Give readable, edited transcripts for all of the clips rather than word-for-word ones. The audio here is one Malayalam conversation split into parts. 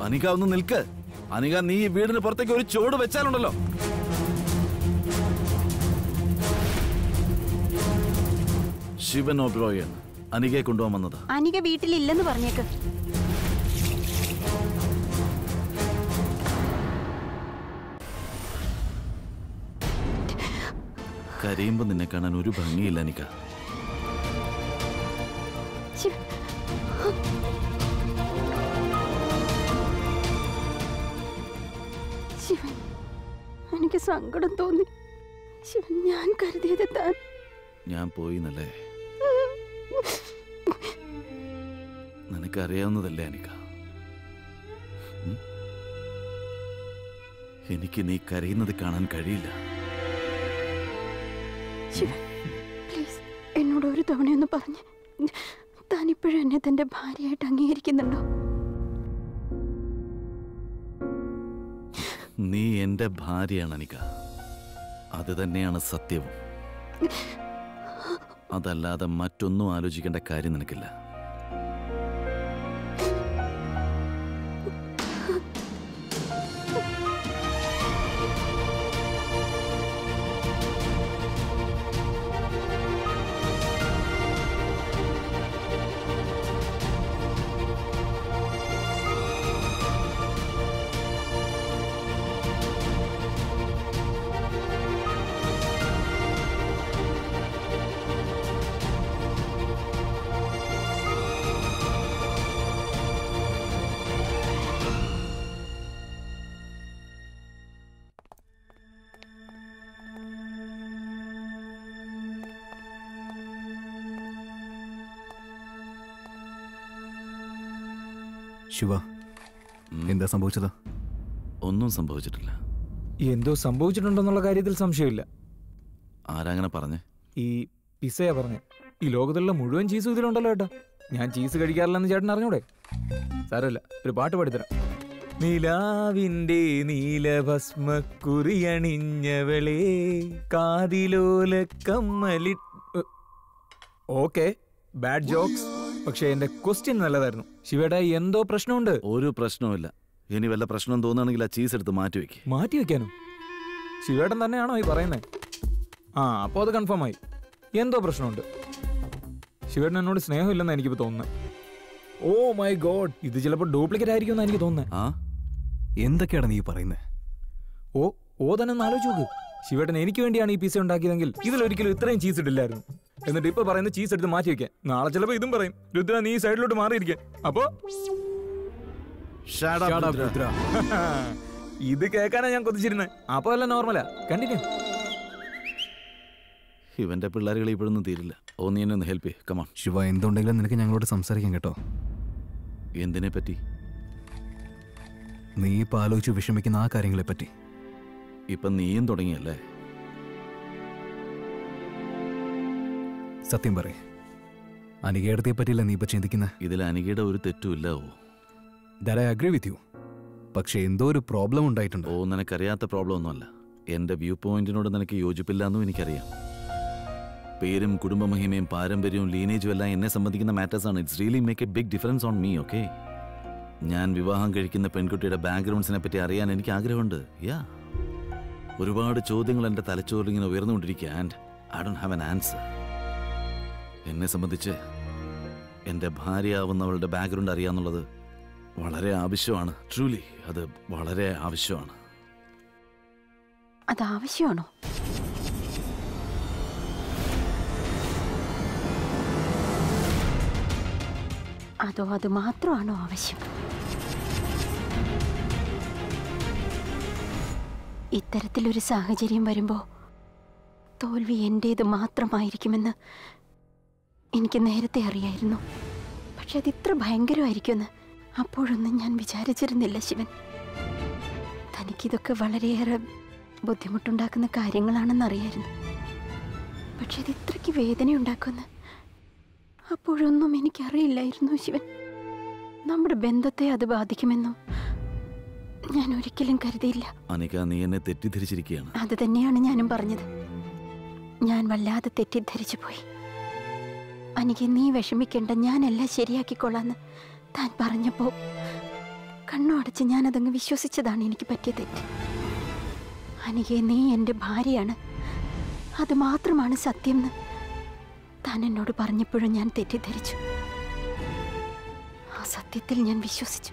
അനിക ഒന്ന് നിൽക്ക്. അനിക, നീ ഈ വീടിന് പുറത്തേക്ക് ഒരു ചുവട് വെച്ചാലുണ്ടല്ലോ. ശിവൻ ഒബ്രോയൻ അനികയെ കൊണ്ടുപോകാൻ വന്നത്. അനിക വീട്ടിലില്ലെന്ന് പറഞ്ഞേക്ക്. കരയുമ്പോ നിന്നെ കാണാൻ ഒരു ഭംഗിയില്ല അനിക. ശിവൻ, എനിക്ക് സങ്കടം തോന്നി. ശിവൻ, ഞാൻ കരുതിയത് താൻ. ഞാൻ പോയി എന്നല്ലേ നിനക്കറിയാവുന്നതല്ലേ അനിക? എനിക്ക് നീ കരയുന്നത് കാണാൻ കഴിയില്ല. ശിവൻ, പ്ലീസ് എന്നോട് ഒരു തവണയൊന്ന് പറഞ്ഞ്, താൻ ഇപ്പോഴും എന്നെ തന്റെ ഭാര്യയായിട്ട് അംഗീകരിക്കുന്നുണ്ടോ? നീ എന്റെ ഭാര്യയാണ് അനിക. അത് തന്നെയാണ് സത്യവും. അതല്ലാതെ മറ്റൊന്നും ആലോചിക്കേണ്ട കാര്യം നിനക്കില്ല. ശിവ, എന്താ സംഭവിച്ചത്? ഒന്നും സംഭവിച്ചിട്ടില്ല. എന്തോ സംഭവിച്ചിട്ടുണ്ടെന്നുള്ള കാര്യത്തിൽ സംശയമില്ല. ആരാങ്ങനെ പറഞ്ഞേ? ഈ പിസയാ പറഞ്ഞേ. ഈ ലോകത്തുള്ള മുഴുവൻ ചീസും ഇതിലുണ്ടല്ലോ ഏട്ടാ. ഞാൻ ചീസ് കഴിക്കാറില്ലെന്ന് ചേട്ടൻ അറിഞ്ഞൂടെ? സാരമില്ല, ഒരു പാട്ട് പാടിത്തരാം. നിലാവിൻ്റെ നീലഭസ്മക്കുറിയണിഞ്ഞവളേ കാതിലോല കമ്മലി. Okay, bad jokes. പക്ഷെ എന്റെ ക്വസ്റ്റ്യൻ നല്ലതായിരുന്നു. ശിവേട്ടാ, എന്തോ പ്രശ്നമുണ്ട്. ഒരു പ്രശ്നവുമില്ല. ഇനി വല്ല പ്രശ്നം തോന്നുകയാണെങ്കിൽ ആ ചീസ് എടുത്ത് മാറ്റിവെക്ക്. മാറ്റിവെക്കാനോ? ശിവേട്ടൻ തന്നെയാണോ ഈ പറയുന്നത്? ആ, അപ്പോൾ അത് കൺഫേം ആയി. എന്തോ പ്രശ്നമുണ്ട്. ശിവേട്ടൻ എന്നോട് സ്നേഹമില്ലെന്ന് എനിക്കിപ്പോൾ തോന്നുന്നത്. ഓ മൈ ഗോഡ്, ഇത് ചിലപ്പോൾ ഡ്യൂപ്ലിക്കേറ്റ് ആയിരിക്കുമെന്ന് എനിക്ക് തോന്നുന്നത്. ആ, എന്തൊക്കെയാണ് നീ പറയുന്നത്? ഓ തന്നെ ഒന്ന് ആലോചിച്ച് നോക്ക്. ശിവേട്ടൻ എനിക്ക് വേണ്ടിയാണ് ഈ പിസ ഉണ്ടാക്കിയതെങ്കിൽ ഇതിലൊരിക്കലും ഇത്രയും ചീസ് ഇട്ടില്ലായിരുന്നു. എന്നിട്ട് ഇപ്പൊ പറയുന്നത് ചീസ് എടുത്ത് മാറ്റി വെക്കാൻ. നാളെ ചിലപ്പോ ഇതും പറയും, രുദ്ര നീ സൈഡിലോട്ട് മാറിയിരിക്കാൻ. അപ്പോ ഇത് കേൾക്കാനാ ഞാൻ കൊതിച്ചിരുന്നത്. അപ്പൊ അല്ല നോർമലാ. കണ്ടിന്യൂ. ഇവന്റെ പിള്ളേരുകൾ ഇപ്പോഴൊന്നും തീരില്ല. ഓ, നീ എന്നെ ഒന്ന് ഹെൽപ്പ് ചെയ്യ്. കമോൺ. ശിവ, എന്തുണ്ടെങ്കിലും നിനക്ക് ഞങ്ങളോട് സംസാരിക്കാം കേട്ടോ. എന്തിനെ പറ്റി? നീ ഇപ്പൊ ആലോചിച്ച് വിഷമിക്കുന്ന ആ കാര്യങ്ങളെ പറ്റി. ഇപ്പൊ നീയും തുടങ്ങിയല്ലേ? സത്യം പറയേ, അനികേടത്തെ പറ്റിയില്ല നീ ഇപ്പൊ ചിന്തിക്കുന്നത്? ഇതിൽ അനികയുടെ ഒരു തെറ്റുമില്ല. Oh, that I agree with you. പക്ഷെ എന്തോ ഒരു പ്രോബ്ലം ഉണ്ടായിട്ടുണ്ട്. ഓ, നിനക്കറിയാത്ത പ്രോബ്ലം ഒന്നുമല്ല. എന്റെ വ്യൂ പോയിന്റിനോട് നിനക്ക് യോജിപ്പില്ല എന്നും എനിക്കറിയാം. പേരും കുടുംബമഹിമയും പാരമ്പര്യവും ലീനേജും എല്ലാം എന്നെ സംബന്ധിക്കുന്ന മാറ്റേഴ്സാണ്. It's really make a big difference on me. Okay, ഞാൻ വിവാഹം കഴിക്കുന്ന പെൺകുട്ടിയുടെ ബാക്ക്ഗ്രൗണ്ട്സിനെ പറ്റി അറിയാൻ എനിക്ക് ആഗ്രഹമുണ്ട്. യാ, ഒരുപാട് ചോദ്യങ്ങൾ എൻ്റെ തലച്ചോറിൽ ഇങ്ങനെ ഉയർന്നുകൊണ്ടിരിക്കുക. And I don't have an answer. എന്നെ സംബന്ധിച്ച് എൻ്റെ ഭാര്യയാവുന്നവളുടെ ബാക്ക്ഗ്രൗണ്ട് അറിയാന്നുള്ളത് വളരെ ആവശ്യമാണ്. ട്രൂലി അത് വളരെ ആവശ്യമാണ്. അത് ആവശ്യമാണോ? അതോ അത് മാത്രമാണോ ആവശ്യം? ഇത്തരത്തിലൊരു സാഹചര്യം വരുമ്പോൾ തോൽവി എൻ്റേത് മാത്രമായിരിക്കുമെന്ന് എനിക്ക് നേരത്തെ അറിയായിരുന്നു. പക്ഷെ അതിത്ര ഭയങ്കരമായിരിക്കുമെന്ന് അപ്പോഴൊന്നും ഞാൻ വിചാരിച്ചിരുന്നില്ല ശിവൻ. തനിക്കിതൊക്കെ വളരെയേറെ ബുദ്ധിമുട്ടുണ്ടാക്കുന്ന കാര്യങ്ങളാണെന്നറിയായിരുന്നു. പക്ഷെ അത് ഇത്രയ്ക്ക് വേദനയുണ്ടാക്കുമെന്ന് അപ്പോഴൊന്നും എനിക്കറിയില്ലായിരുന്നു ശിവൻ. നമ്മുടെ ബന്ധത്തെ അത് ബാധിക്കുമെന്നും ഞാൻ ഒരിക്കലും കരുതിയില്ല. അനിക, നീ എന്നെ തെറ്റിദ്ധരിച്ചിരിക്കുകയാണ്. അത് തന്നെയാണ് ഞാനും പറഞ്ഞത്. ഞാൻ വല്ലാതെ തെറ്റിദ്ധരിച്ചു പോയി. അനിക, നീ വിഷമിക്കേണ്ട, ഞാനെല്ലാം ശരിയാക്കിക്കൊള്ളാന്ന് താൻ പറഞ്ഞപ്പോ കണ്ണു അടച്ച് ഞാനതങ്ങ് വിശ്വസിച്ചതാണ് എനിക്ക് പറ്റിയ തെറ്റ്. അനികെ, നീ എൻ്റെ ഭാര്യയാണ്, അത് മാത്രമാണ് സത്യം എന്ന് താൻ എന്നോട് പറഞ്ഞപ്പോഴും ഞാൻ തെറ്റിദ്ധരിച്ചു. ആ സത്യത്തിൽ ഞാൻ വിശ്വസിച്ചു.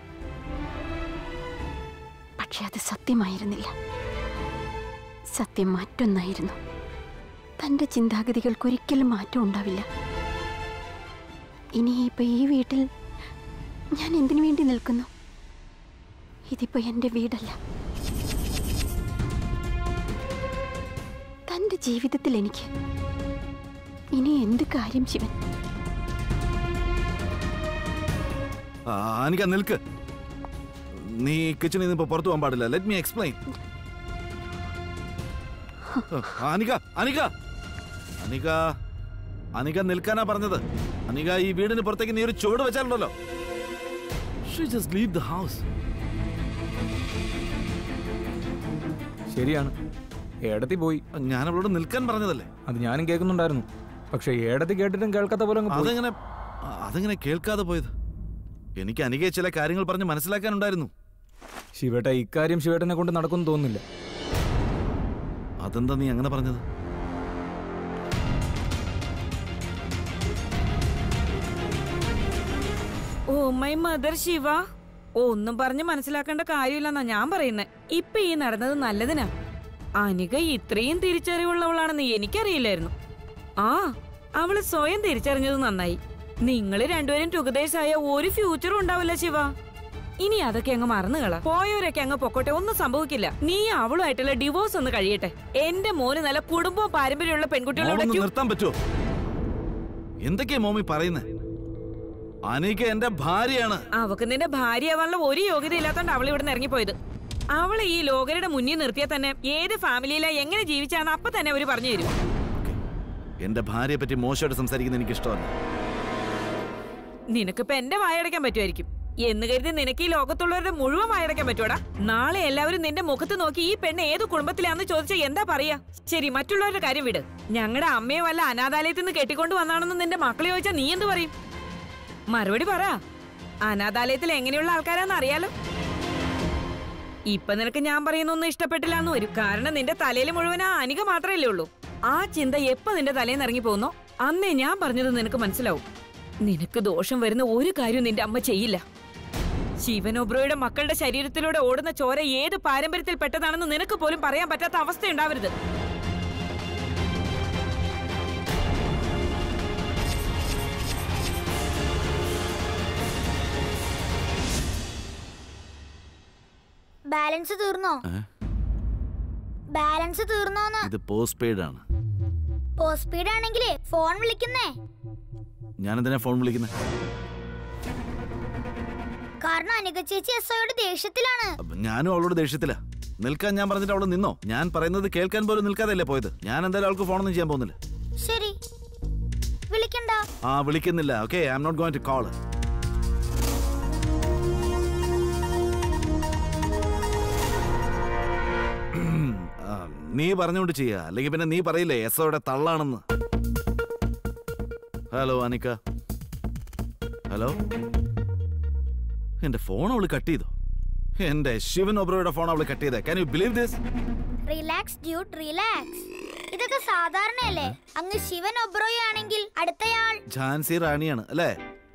പക്ഷെ അത് സത്യമായിരുന്നില്ല. സത്യം മറ്റൊന്നായിരുന്നു. തൻ്റെ ചിന്താഗതികൾക്കൊരിക്കലും മാറ്റം ഉണ്ടാവില്ല. ഇനിയിപ്പോൾ ഈ വീട്ടിൽ ഞാൻ എന്തിനു വേണ്ടി നിൽക്കുന്നു? ഇതിപ്പോൾ എൻ്റെ വീടല്ല. തൻ്റെ ജീവിതത്തിൽ എനിക്ക് ഇനി എന്ത് കാര്യം ശിവൻ? അനിക നിൽക്ക്. നീ കിച്ചണിൽ നിന്ന് പുറത്തു പോകാൻ പാടില്ല. Let me explain. Anika Anika Anika Anika നിൽക്കാനാ പറഞ്ഞത്. അനിക, ഈ വീടിന് പുറത്തേക്ക് നീ ഒരു ചുവട് വെച്ചാലുണ്ടല്ലോ. Just leave the house. ശരിയാണ്, ഏടത്തി പോയി. ഞാൻ അവളോട് നിൽക്കാൻ പറഞ്ഞതല്ലേ? അത് ഞാനും കേൾക്കുന്നുണ്ടായിരുന്നു. പക്ഷെ ഏടത്തി കേട്ടിട്ടും കേൾക്കാത്ത പോലെ അതെങ്ങനെ കേൾക്കാതെ പോയത്? എനിക്ക് അനികയെ ചില കാര്യങ്ങൾ പറഞ്ഞ് മനസ്സിലാക്കാനുണ്ടായിരുന്നു. ശിവേട്ട, ഇക്കാര്യം ശിവേട്ടനെ കൊണ്ട് നടക്കുമെന്ന് തോന്നുന്നില്ല. അതെന്താ നീ അങ്ങനെ പറഞ്ഞത്? ഓ മൈ മദർ ശിവ, ഒന്നും പറഞ്ഞ് മനസ്സിലാക്കേണ്ട കാര്യമില്ലെന്നാ ഞാൻ പറയുന്നേ. ഇപ്പൊ ഈ നടന്നത് നല്ലതിനാ. അനിക ഇത്രയും തിരിച്ചറിവുള്ളവളാണെന്ന് എനിക്കറിയില്ലായിരുന്നു. ആ, അവള് സ്വയം തിരിച്ചറിഞ്ഞത് നന്നായി. നിങ്ങള് രണ്ടുപേരും ടുഗദേഴ്സായ ഒരു ഫ്യൂച്ചറും ഉണ്ടാവില്ല ശിവ. ഇനി അതൊക്കെ അങ്ങ് മറന്നുകളാ. പോയവരൊക്കെ അങ്ങ് പൊക്കോട്ടെ, ഒന്നും സംഭവിക്കില്ല. നീ അവളുമായിട്ടുള്ള ഡിവോഴ്സ് ഒന്ന് കഴിയട്ടെ. എന്റെ മോന് നല്ല കുടുംബവും പാരമ്പര്യമുള്ള പെൺകുട്ടികളോട് നിർത്താൻ പറ്റുമോ? എന്തൊക്കെയാ മോമി പറയുന്നേ? അനിക എന്റെ ഭാര്യയാണ്. അവക്ക് നിന്റെ ഭാര്യയാവാനുള്ള ഒരു യോഗ്യത ഇല്ലാത്തോണ്ട് അവൾ ഇവിടെ നിന്ന് ഇറങ്ങിപ്പോയത്. അവളെ ഈ ലോകരുടെ മുന്നിൽ നിർത്തിയാൽ തന്നെ ഏത് ഫാമിലിയിലാ എങ്ങനെ ജീവിച്ചാന്ന് അപ്പൊ തന്നെ അവര് പറഞ്ഞു തരും. എന്റെ ഭാര്യയെ പറ്റി മോശമായിട്ട് സംസാരിക്കുന്നത് എനിക്ക് ഇഷ്ടമല്ല. നിനക്കിപ്പോ എന്റെ വായടയ്ക്കാൻ പറ്റുമായിരിക്കും എന്ന് കരുതി നിനക്ക് ഈ ലോകത്തുള്ളവരുടെ മുഴുവൻ വായടയ്ക്കാൻ പറ്റൂടാ? നാളെ എല്ലാവരും നിന്റെ മുഖത്ത് നോക്കി ഈ പെണ്ണ് ഏത് കുടുംബത്തിലാന്ന് ചോദിച്ചാൽ എന്താ പറയാ? ശരി, മറ്റുള്ളവരുടെ കാര്യം വിട്. ഞങ്ങളുടെ അമ്മയെ വല്ല അനാഥാലയത്തിൽ നിന്ന് കെട്ടിക്കൊണ്ട് വന്നാണെന്ന് നിന്റെ മക്കളെ ചോദിച്ചാൽ നീ എന്ത് പറയും? മറുപടി പറ. അനാഥാലയത്തിൽ എങ്ങനെയുള്ള ആൾക്കാരാന്ന് അറിയാലോ. ഇപ്പൊ നിനക്ക് ഞാൻ പറയുന്നൊന്നും ഇഷ്ടപ്പെട്ടില്ല എന്ന് വരും. കാരണം നിന്റെ തലയിൽ മുഴുവൻ ആ അനിക മാത്രമല്ലേ ഉള്ളൂ. ആ ചിന്ത എപ്പോ നിന്റെ തലയിൽ നിന്ന് ഇറങ്ങി പോകുന്നോ അന്നേ ഞാൻ പറഞ്ഞത് നിനക്ക് മനസ്സിലാവും. നിനക്ക് ദോഷം വരുന്ന ഒരു കാര്യവും നിന്റെ അമ്മ ചെയ്യില്ല. ശിവൻ ഒബ്രോയുടെ മക്കളുടെ ശരീരത്തിലൂടെ ഓടുന്ന ചോര ഏത് പാരമ്പര്യത്തിൽ പെട്ടതാണെന്ന് നിനക്ക് പോലും പറയാൻ പറ്റാത്ത അവസ്ഥ ഉണ്ടാവരുത്. ബാലൻസ് തീർന്നോ? ബാലൻസ് തീർന്നോന്ന്? ഇത് പോസ്റ്റ് പെയ്ഡ് ആണ്. പോസ്റ്റ് പെയ്ഡ് ആണെങ്കിലേ ഫോൺ വിളിക്കുന്നേ. ഞാൻ എന്തിനാ ഫോൺ വിളിക്കുന്നത്? കാരണം അനിക ചേച്ചി എസ്ഐയോട് ദേഷ്യത്തിലാണ്. ഞാനും അവളോട് ദേഷ്യത്തില്ല. നിൽക്കാൻ ഞാൻ പറഞ്ഞിട്ട് അവള് നിന്നോ? ഞാൻ പറയുന്നത് കേൾക്കാൻ പോലും നിൽക്കാതല്ലേ പോയത്. ഞാൻ എന്തായാലും അവൾക്ക് ഫോണൊന്നും ചെയ്യാൻ പോകുന്നില്ല. ശരി, വിളിക്കണ്ട. വിളിക്കുന്നില്ല. Okay, I am not going to call. നീ പറഞ്ഞുകൊണ്ട് ചെയ്യാ, അല്ലെങ്കിൽ പിന്നെ നീ പറയില്ലേ എസ്ഒയുടെ തള്ളാണെന്ന്. ഹലോ അനിക. ഹലോ. എന്റെ ഫോൺ അവള് കട്ട് ചെയ്തോ? എന്റെ ശിവൻ ഒബ്രോയുടെ ഫോൺ അവള് കട്ട് ചെയ്തേ. Can you believe this? Relax dude, relax. ഇതൊക്കെ സാധാരണയല്ലേ? അങ്ങ് ശിവൻ ഒബ്രോയ് ആണെങ്കിൽ അടുത്തയാൾ ഝാൻസി റാണിയാണ് അല്ലേ?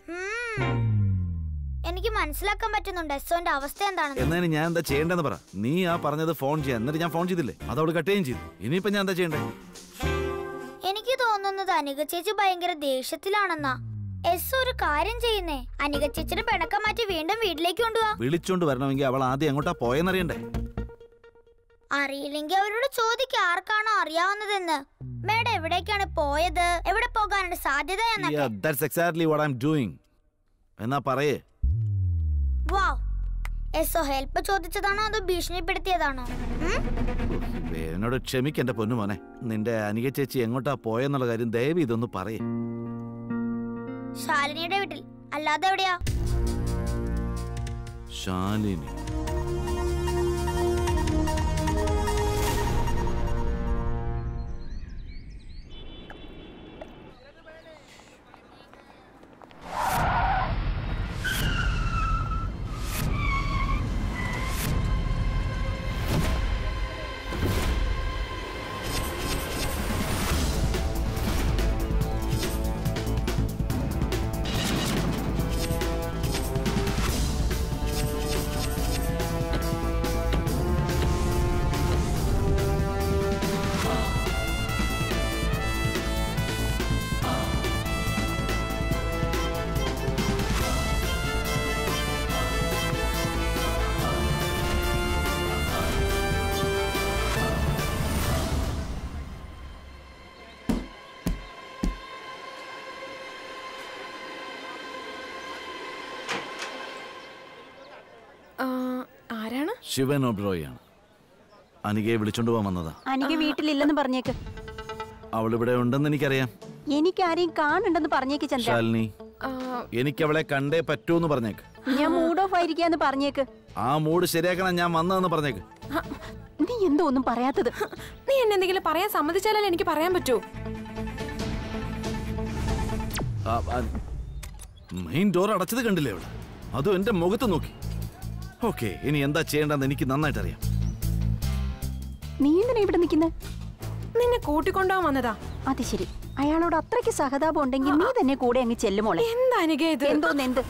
എനിക്ക് മനസ്സിലാക്കാൻ പറ്റുന്നുണ്ട് എസ്ഒന്റെ അവസ്ഥ എന്താണെന്ന്. എന്നാ ഞാൻ എന്താ ചെയ്യേണ്ടെന്ന് പറ. നീ ആ പറഞ്ഞത് ഫോൺ ചെയ്യാൻ, എന്നിട്ട് ഞാൻ ഫോൺ ചെയ്തില്ലേ? അത് അവള് കട്ട് ചെയ്യുകയും ചെയ്തു. ഇനിയിപ്പോ ഞാൻ എന്താ ചെയ്യണ്ടേ? എനിക്ക് തോന്നുന്നത് അനിക ചേച്ചി ഭയങ്കര ദേഷ്യത്തിലാണെന്നാ. എസ് ഒരു കാര്യം ചെയ്യുന്നേ, അനിക ചേച്ചിയുടെ പിണക്കം മാറ്റി വീണ്ടും വീട്ടിലേക്ക് കൊണ്ടുപോവാ. വിളിച്ചോണ്ട് വരണമെങ്കിൽ അവൾ ആദ്യം എങ്ങോട്ടാ പോയെന്നറിയണ്ടേ? അറിയില്ലെങ്കിൽ അവരോട് ചോദിക്കുക ആർക്കാണോ അറിയാവുന്നതെന്ന്. മേഡം എവിടേക്കാണ് പോയത്, എവിടെ പോകാനുള്ള സാധ്യത എന്നൊക്കെ. That's exactly what I'm doing. എന്നാ പറയേ. വാവ്, എസ്ഒ ഹെൽപ്പ് ചോദിച്ചതാണോ അതോ ഭീഷണിപ്പെടുത്തിയതാണോ? എന്നോട് ക്ഷമിക്കെന്റെ പൊന്നുമോനെ. നിന്റെ അനിക ചേച്ചി എങ്ങോട്ടാ പോയെന്നുള്ള കാര്യം ദയവ് ഇതൊന്ന് പറയേ. ശാലിനിയുടെ വീട്ടിൽ, അല്ലാതെ എവിടെയാ? ശാലിനി. ആരാണ്? ശിവൻ ഒബ്രോയാണ്. അനികയെ വിളിച്ചോണ്ട് പോകാൻ വന്നതാ. അനിക വീട്ടിലില്ലെന്ന് പറഞ്ഞേക്ക്. അവൾ ഇവിടെ ഉണ്ടെന്ന് എനിക്കറിയാം. എനിക്ക് ആരെയും കാണുണ്ടെന്ന് പറഞ്ഞേക്ക് ചന്ദ്ര. ശാലിനി, എനിക്ക് അവളെ കണ്ടേ പറ്റൂന്ന് പറഞ്ഞേക്ക്. ഞാൻ മൂഡ് ഓഫ് ആയിരിക്കാന്ന് പറഞ്ഞേക്ക്. ആ മൂഡ് ശരിയാക്കണം, ഞാൻ വന്നതെന്ന് പറഞ്ഞേക്ക്. നീ എന്തോ ഒന്നും പറയാത്തത്? നീ എന്നെ എന്തെങ്കിലും പറയാൻ സമ്മതിച്ചാലല്ലേ എനിക്ക് പറയാൻ പറ്റൂ. മെയിൻ ഡോർ അടച്ചത് കണ്ടില്ലേ അവള്? അതും എന്റെ മുഖത്ത് നോക്കി. ഓക്കെ, ഇനി എന്താ ചെയ്യേണ്ടെന്ന് എനിക്ക് നന്നായിട്ട് അറിയാം. നീ എന്തിനാ ഇവിടെ നിൽക്കുന്നത്? നിന്നെ കൂട്ടിക്കൊണ്ടുപോകാൻ വന്നതാ. അത് ശരി, അയാളോട് അത്രയ്ക്ക് സഹതാപം ഉണ്ടെങ്കിൽ നീ തന്നെ കൂടെ അങ്ങ് ചെല്ലുമോളെ. എന്താ അനിക ഇത്? എന്തോന്ന്?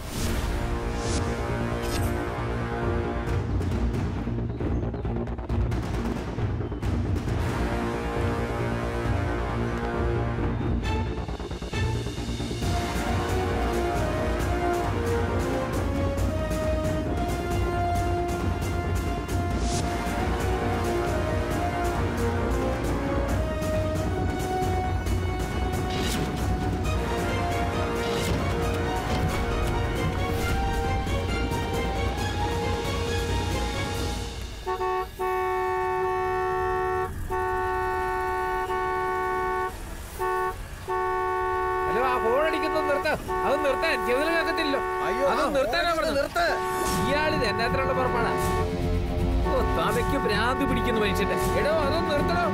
ഇയാളിത് എന്നാത്തിനുള്ള പുറപ്പാടാ? തലയ്ക്ക് ഭ്രാന്ത് പിടിക്കുന്നു മനുഷ്യന്റെ. എടോ, അതൊന്നും നിർത്തണം.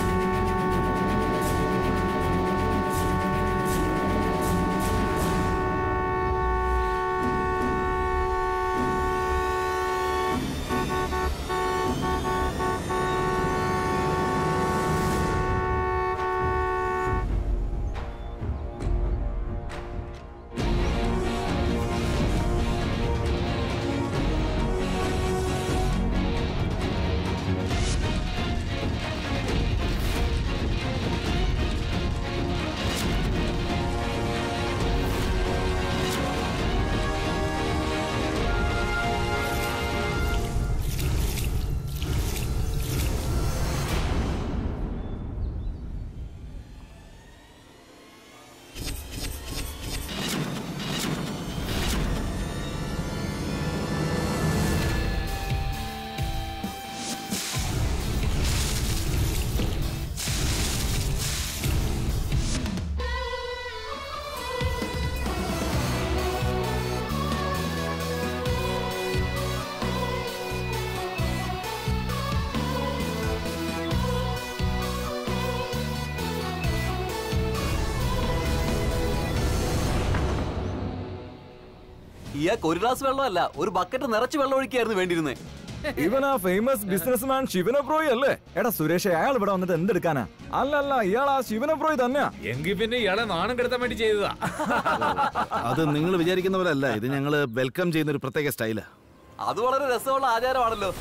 ഇയാൾക്ക് ഒരു ഗ്ലാസ് വെള്ളമല്ല, ഒരു ബക്കറ്റ് നിറച്ച് വെള്ളം ഒഴിക്കായിരുന്നു വേണ്ടിയിരുന്നേ. ഇവൻ ആ ഫേമസ് ബിസിനസ്മാൻ ശിവനബ്രോയ് അല്ലേ? എടാ സുരേഷ്, അയാൾ ഇവിടെ വന്നിട്ട് എന്തെടുക്കാനാ? അല്ലല്ല, ഇയാൾ ആ ശിവനബ്രോയ് തന്നെയാ. എങ്കിൽ പിന്നെ ഇയാളെ നാണം കെടുത്താൻ വേണ്ടി ചെയ്തതാ. അത് നിങ്ങൾ വിചാരിക്കുന്ന പോലെ അല്ല. ഇത് ഞങ്ങള് വെൽക്കം ചെയ്യുന്ന ഒരു പ്രത്യേക സ്റ്റൈലാ. അത് വളരെ രസമുള്ള ആചാരമാണല്ലോ.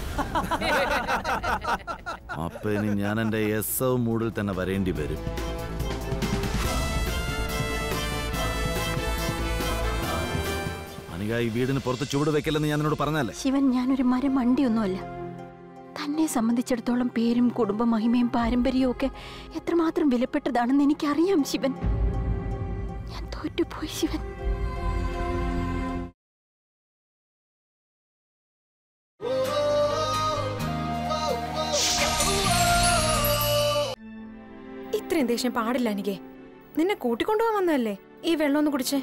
അപ്പൊ ഇനി ഞാൻ എന്റെ എസ് മൂഡിൽ തന്നെ വരേണ്ടി വരും. ഈ വീടിന് പുറത്ത് ചുവട് വെക്കലെന്ന് ഞാൻ നിന്നോട് പറഞ്ഞല്ലേ? ശിവൻ, ഞാനൊരു മരം വണ്ടിയൊന്നുമല്ല. തന്നെ സംബന്ധിച്ചിടത്തോളം പേരും കുടുംബ മഹിമയും പാരമ്പര്യവും ഒക്കെ എത്രമാത്രം വിലപ്പെട്ടതാണെന്ന് എനിക്കറിയാം ശിവൻ. ഞാൻ തോറ്റുപോയി ശിവൻ. ഇത്രയും ദേഷ്യം പാടില്ല അനികേ. നിന്നെ കൂട്ടിക്കൊണ്ടുപോകാൻ വന്നതല്ലേ? ഈ വെള്ളം ഒന്ന് കുടിച്ചേ.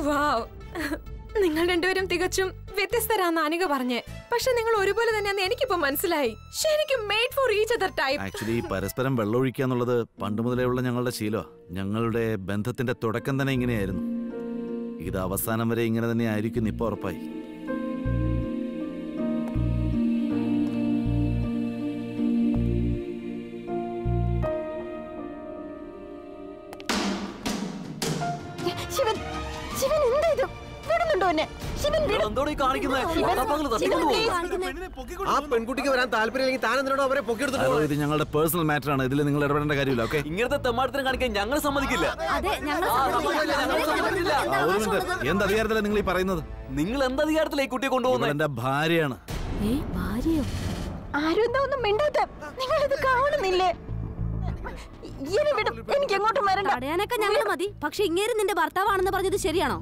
വാവ്, നിങ്ങൾ രണ്ടുപേരും തികച്ചും വ്യത്യസ്തരാന്ന് അനിക പറഞ്ഞേ. പക്ഷെ നിങ്ങൾ ഒരുപോലെ തന്നെയാന്ന് എനിക്കിപ്പോ മനസ്സിലായി. ശരിക്കും made for each other type. Actually പരസ്പരം വെള്ളമൊഴിക്കുക എന്നുള്ളത് പണ്ട് മുതലേ ഉള്ള ഞങ്ങളുടെ ശീലമാണ്. ഞങ്ങളുടെ ബന്ധത്തിന്റെ തുടക്കം തന്നെ ഇങ്ങനെയായിരുന്നു. ഇത് അവസാനം വരെ ഇങ്ങനെ തന്നെ ആയിരിക്കും ഇപ്പൊ ഉറപ്പായി. ശിവൻ, ശിവൻ എന്താ ഇത്? വിടുന്നുണ്ടോ എന്നെ? ശിവൻ വിട്. ആ പെൺകുട്ടിക്ക് വരാൻ താല്പര്യമില്ലെങ്കിൽ താൻ എന്തിനോട് അവരെ പൊക്കിയെടുത്തിട്ട് ഇത് ഞങ്ങളുടെ പേഴ്സണൽ മാറ്റർ ആണ്. ഇതിൽ നിങ്ങൾ ഇടപെടേണ്ട കാര്യമില്ല. ഓക്കെ, ഇങ്ങനത്തെ തെമ്മാടത്തിന് കാണിക്കാൻ ഞങ്ങൾ സമ്മതിക്കില്ല. ഒരു മിനിറ്റ്, എന്ത് അധികാരത്തില നിങ്ങൾ ഈ പറയുന്നത്? നിങ്ങൾ എന്ത് അധികാരത്തില ഈ കുട്ടിയെ കൊണ്ടുപോകുന്നത്? എന്റെ ഭാര്യയാണ്. ഭാര്യയോ? ആരും എന്താ ഒന്നും മിണ്ടാത്ത? നിങ്ങൾ ഇത് കാണുന്നില്ലേ? എനിക്ക് എങ്ങോട്ടും വരണ്ട. തടയാനൊക്കെ ഞങ്ങൾ മതി. പക്ഷെ ഇങ്ങേര് നിന്റെ ഭർത്താവാണെന്ന് പറഞ്ഞത് ശരിയാണോ?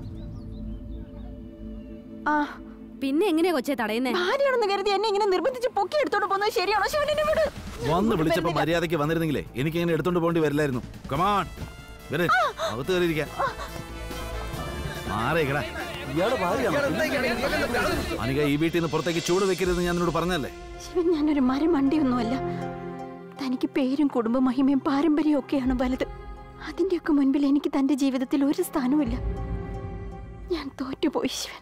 പിന്നെ എങ്ങനെയാ കൊച്ചെ തടയുന്നേ? ഭാര്യയാണെന്ന് കരുതി എന്നെ ഇങ്ങനെ നിർബന്ധിച്ച് പൊക്കി എടുത്തോണ്ട് പോകുന്നത് ശരിയാണോ? ശിവനെ വിട്. വന്ന് വിളിച്ചപ്പോ മര്യാദയ്ക്ക് വന്നിരുന്നെങ്കിലേ എനിക്ക് ഇങ്ങനെ എടുത്തോണ്ട് പോകേണ്ടി വരില്ലായിരുന്നു. കമാൺ, വരെ അകത്ത് കയറിയിരിക്കാൻ. മാറിയേക്കടാ. അനിക, ഈ വീട്ടിൽ നിന്ന് പുറത്തേക്ക് ചൂട് വെക്കരുതെന്ന് ഞാൻ നിന്നോട് പറഞ്ഞല്ലേ? ശിവൻ, ഞാനൊരു മരമണ്ടിയൊന്നുമല്ല. തനിക്ക് പേരും കുടുംബ മഹിമയും പാരമ്പര്യവും ഒക്കെയാണ് വലുത്. അതിന്റെയൊക്കെ മുൻപിൽ എനിക്ക് തന്റെ ജീവിതത്തിൽ ഒരു സ്ഥാനവുമില്ല. ഞാൻ തോറ്റുപോയി ശിവൻ.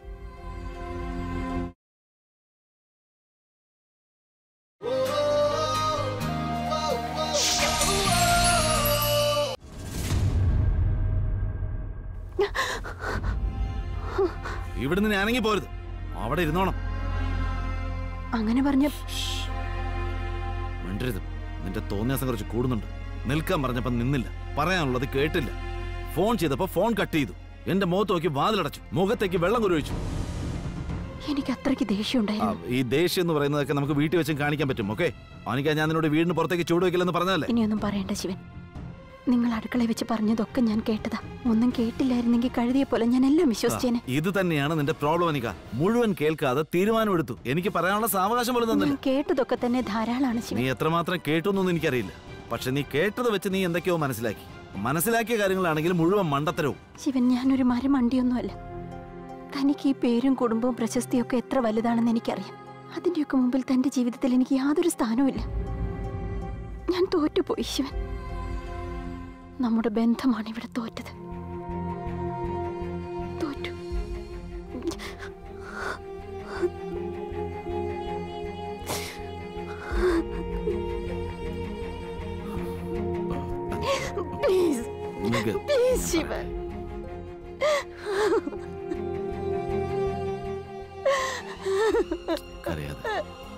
ഇവിടുന്ന് ഞാൻ അനങ്ങി പോരുത്. അവിടെ ഇരുന്നോണം. അങ്ങനെ പറഞ്ഞ മിണ്ടരുത്. നിന്റെ തോന്നിയാസം കുറച്ച് കൂടുന്നുണ്ട്. നിൽക്കാൻ പറഞ്ഞപ്പോ നിന്നില്ല. പറയാനുള്ളത് കേട്ടില്ല. ഫോൺ ചെയ്തപ്പോ ഫോൺ കട്ട് ചെയ്തു. എന്റെ മുഖത്ത് നോക്കി വാതിലടച്ചു. മുഖത്തേക്ക് വെള്ളം കുരുവച്ചു. എനിക്ക് അത്രയ്ക്ക് ദേഷ്യം ഉണ്ടായിരുന്നു. ഈ ദേഷ്യം എന്ന് പറയുന്നതൊക്കെ നമുക്ക് വീട്ടിൽ വെച്ചും കാണിക്കാൻ പറ്റും. ഓക്കെ, അനിക, ഞാൻ നിന്നോട് വീടിന് പുറത്തേക്ക് ചൂട് വെക്കില്ലെന്ന് പറഞ്ഞതല്ലേ? ഇനിയൊന്നും പറയണ്ട ശിവൻ. നിങ്ങൾ അടുക്കളയിൽ വെച്ച് പറഞ്ഞതൊക്കെ ഞാൻ കേട്ടതാ. ഒന്നും കേട്ടില്ലായിരുന്നെങ്കിൽ കഴുതിയെ പോലെ ഞാൻ എല്ലാം വിശ്വസിച്ചേനെ. ഇത് തന്നെയാണ് നിന്റെ പ്രോബ്ലം അനിക. മുഴുവൻ കേൾക്കാതെ തീരുമാനമെടുത്തു. എനിക്ക് പറയാനുള്ള സാവകാശം പോലും തന്നില്ല. കേട്ടതൊക്കെ തന്നെ ധാരാളമാണ് ശിവൻ. നീ എത്രമാത്രം കേട്ടൊന്നും എനിക്കറിയില്ല. പക്ഷെ നീ കേട്ടത് വെച്ച് നീ എന്തൊക്കെയോ മനസ്സിലാക്കിയ കാര്യങ്ങളാണെങ്കിലും മുഴുവൻ മണ്ടത്തരവും. ശിവൻ, ഞാനൊരു മരമണ്ടിയൊന്നുമല്ല. തനിക്ക് ഈ പേരും കുടുംബവും പ്രശസ്തിയും ഒക്കെ എത്ര വലുതാണെന്ന് എനിക്കറിയാം. അതിന്റെയൊക്കെ മുമ്പിൽ തന്റെ ജീവിതത്തിൽ എനിക്ക് യാതൊരു സ്ഥാനവുമില്ല. ഞാൻ തോറ്റുപോയി ശിവൻ. നമ്മുടെ ബന്ധമാണ് ഇവിടെ തോറ്റത്. തോറ്റു. Please, please Shivan. കരയാതെ.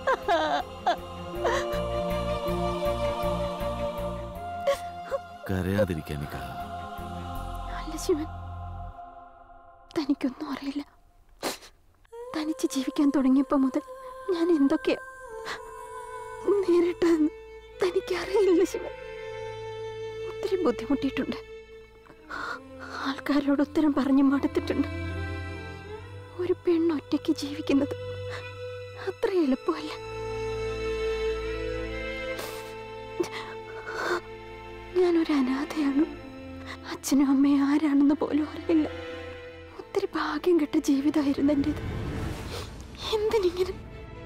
കരയാതിരിക്കാൻ. അല്ല ശിവൻ, തനിക്കൊന്നും അറിയില്ല. തനിച്ച് ജീവിക്കാൻ തുടങ്ങിയപ്പോ മുതൽ ഞാൻ എന്തൊക്കെയാ നേരിട്ടെന്ന് തനിക്കറിയില്ല ശിവൻ. ഒത്തിരി ബുദ്ധിമുട്ടിയിട്ടുണ്ട്. ആൾക്കാരോട് ഉത്തരം പറഞ്ഞു മടുത്തിട്ടുണ്ട്. ഒരു പെണ്ണൊറ്റയ്ക്ക് ജീവിക്കുന്നത് അത്ര എളുപ്പമല്ല. ഞാനൊരു അനാഥയാണ്. അച്ഛനും അമ്മയും ആരാണെന്ന് പോലും അറിയില്ല. ഒത്തിരി ഭാഗ്യം കെട്ട ജീവിതമായിരുന്നു എൻ്റെത്. എന്തിനിങ്ങനെ?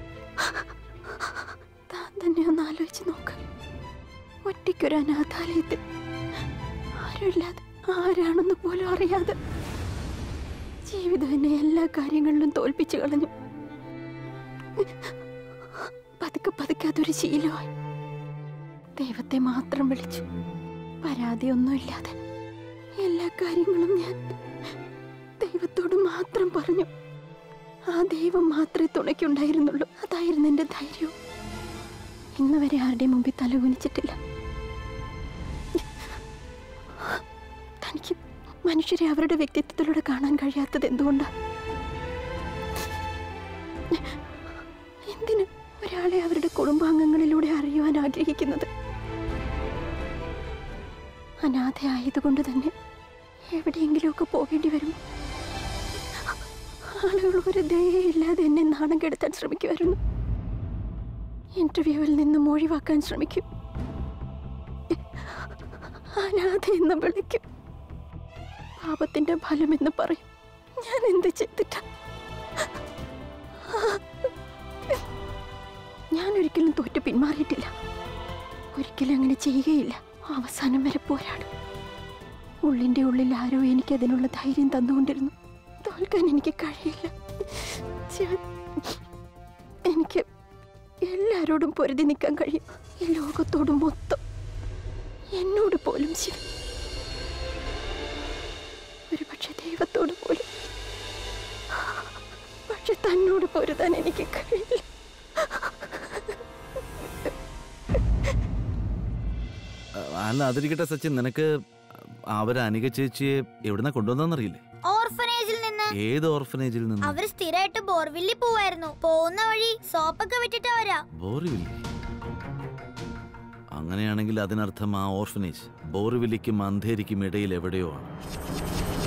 താൻ തന്നെ ഒന്ന് ആലോചിച്ച് നോക്ക്. ഒറ്റയ്ക്കൊരു അനാഥാലയത്തിൽ ആരുമില്ലാതെ, ആരാണെന്ന് പോലും അറിയാതെ ജീവിതം എന്നെ എല്ലാ കാര്യങ്ങളിലും തോൽപ്പിച്ചു കളഞ്ഞു. പതുക്കെ പതുക്കെ അതൊരു ശീലമായി. ദൈവത്തെ മാത്രം വിളിച്ചു. പരാതിയൊന്നുമില്ലാതെ എല്ലാ കാര്യങ്ങളും ഞാൻ ദൈവത്തോട് മാത്രം പറഞ്ഞു. ആ ദൈവം മാത്രമേ തുണയ്ക്കുണ്ടായിരുന്നുള്ളൂ. അതായിരുന്നു എൻ്റെ ധൈര്യവും. ഇന്ന് വരെ ആരുടെയും മുമ്പിൽ തലകുനിച്ചിട്ടില്ല. തനിക്ക് മനുഷ്യരെ അവരുടെ വ്യക്തിത്വത്തിലൂടെ കാണാൻ കഴിയാത്തത് എന്തുകൊണ്ടാ? എന്തിന് ഒരാളെ അവരുടെ കുടുംബാംഗങ്ങളിലൂടെ അറിയുവാൻ ആഗ്രഹിക്കുന്നത്? അനാഥയായതുകൊണ്ട് തന്നെ എവിടെയെങ്കിലുമൊക്കെ പോകേണ്ടി വരും. ആളുകൾ ഒരു ദയയില്ലാതെ എന്നെ നാണം കെടുത്താൻ ശ്രമിക്കുമായിരുന്നു. ഇന്റർവ്യൂവിൽ നിന്നും ഒഴിവാക്കാൻ ശ്രമിക്കും. അനാഥ എന്ന് വിളിക്കും. പാപത്തിന്റെ ഫലമെന്ന് പറയും. ഞാൻ എന്ത് ചെയ്തിട്ടാ? ഞാൻ ഒരിക്കലും തോറ്റു പിന്മാറിയിട്ടില്ല. ഒരിക്കലും അങ്ങനെ ചെയ്യുകയില്ല. അവസാനം വരെ പോരാടും. ഉള്ളിൻ്റെ ഉള്ളിൽ ആരോ എനിക്ക് അതിനുള്ള ധൈര്യം തന്നുകൊണ്ടിരുന്നു. തോൽക്കാൻ എനിക്ക് കഴിയില്ല. എനിക്ക് എല്ലാരോടും പൊരുതി നിൽക്കാൻ കഴിയും. ഈ ലോകത്തോട് മൊത്തം, എന്നോട് പോലും ശിവൻ, ഒരു പക്ഷെ ദൈവത്തോട് പോലും. പക്ഷെ തന്നോട് പൊരുതാൻ എനിക്ക് കഴിയില്ല. അല്ല അതിരിക്കട്ടെ സച്ചിൻ, നിനക്ക് അവരെ അനിക ചേച്ചിയെ എവിടുന്ന കൊണ്ടുവന്നറിയില്ലേ? ഓർഫനേജിൽ നിന്ന്. ഏത് ഓർഫനേജിൽ നിന്ന്? അവര് സ്ഥിരമായിട്ട് ബോർവില്ലി പോവായിരുന്നു. പോകുന്ന വഴി സോപ്പൊക്കെ വിട്ടിട്ട് വരാ. ബോറിവില്ലി? അങ്ങനെയാണെങ്കിൽ അതിനർത്ഥം ആ ഓർഫനേജ് ബോറിവില്ലിക്കും അന്ധേരിക്കും ഇടയിൽ എവിടെയോ ആണ്.